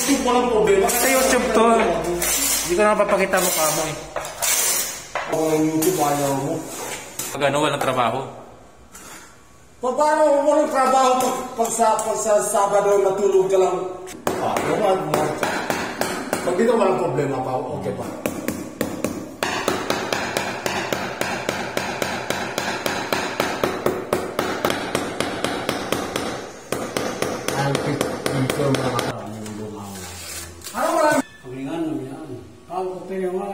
YouTube walang problema. Sa YouTube to. Hindi ko na mapapakita mukha mo eh. Walang YouTube, ayaw mo. Pag ano, walang trabaho. Paano walang trabaho pag sa Sabado natulog ka lang? Pag dito walang problema pa, okay pa. Dito mga ano ba? Ang yan. Ako pera mo.